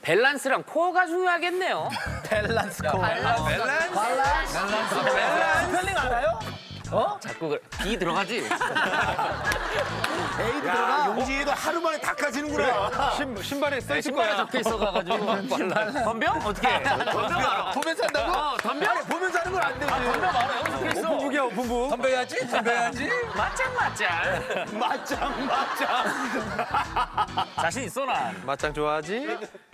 밸런스랑 코어가 중요하겠네요. 밸런스 코어. 밸런스. 스펠링 알아요? 자꾸 B 들어가지? 에이드 들어가. 용진이도 하루 만에 다 까지는구나. 신발에 써 있을 신발에 거야. 적혀 있어가지고. 덤벼? 어떻게? 덤벼 알아. 보면서 한다고? 덤벼? 아니, 보면서 하는 건 안 되지. 덤벼 알아. 여기 적혀 있어. 오픈북이야, 오픈북. 덤벼야지, 덤벼야지. 맞짱. 맞짱. 자신 있어 나. 맞짱 좋아하지?